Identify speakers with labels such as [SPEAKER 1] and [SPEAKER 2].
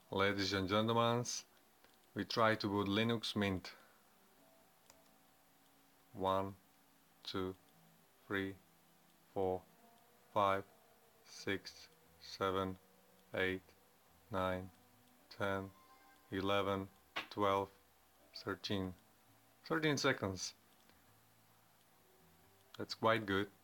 [SPEAKER 1] Ladies and gentlemen, we try to boot Linux Mint. 1, 2, 3, 4, 5, 6, 7, 8, 9, 10, 11, 12, 13. 13 seconds. That's quite good.